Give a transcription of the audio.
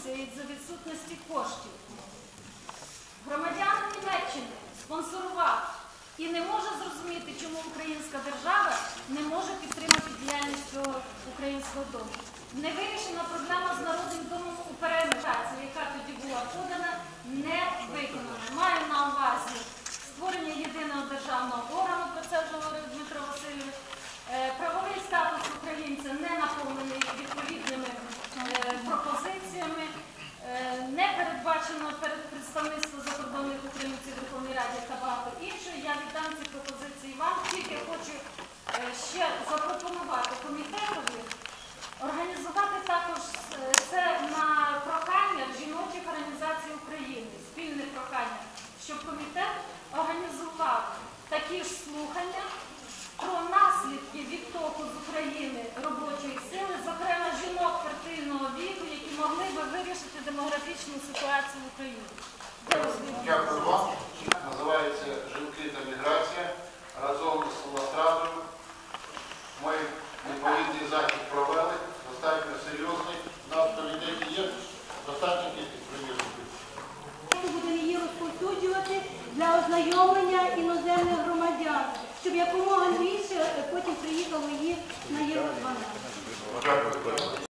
дискусія із-за відсутності коштів. Громадянин Німеччини спонсорував і не може зрозуміти, чому українська держава не може підтримати діяльність цього українського дому. Не вирішена проблема з Народним домом у перееміграції, яка тоді була подана, не виконана. Маю на увазі створення єдиного державного органу, про це вже говорив Дмитро Васильович. Правовий статус українця не наповнений відповідними пропозиціями, не передбачено представництво закордонних українців в Верховній Раді та багато іншого. Я віддам ці пропозиції вам, тільки хочу ще запропонувати комітетові організувати також це на прохання жіночих організацій України, спільне прохання, щоб комітет організував такі ж слухання про наслідки відтоку з України робочої сили, зокрема жінок фертильного віку, які могли би вирішити демографічну ситуацію в Україні. Дякую вам. Називається «Жінки та міграція». Разом з Ластрадою ми відповідний захід провели, достатньо серйозний. У нас в комітеті є достатньо кількість примірників. Ми будемо її розповсюджувати для ознайомлення іноземних громадян, щоб якомога більше потім приїхало її на Євро 12. Дякую.